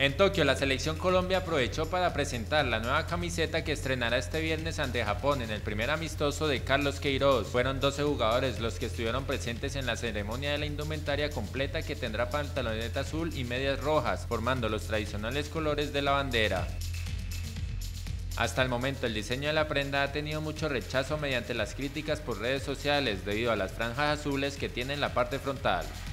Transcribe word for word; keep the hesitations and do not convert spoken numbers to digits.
En Tokio, la selección Colombia aprovechó para presentar la nueva camiseta que estrenará este viernes ante Japón en el primer amistoso de Carlos Queiroz. Fueron doce jugadores los que estuvieron presentes en la ceremonia de la indumentaria completa, que tendrá pantaloneta azul y medias rojas, formando los tradicionales colores de la bandera. Hasta el momento, el diseño de la prenda ha tenido mucho rechazo mediante las críticas por redes sociales debido a las franjas azules que tiene en la parte frontal.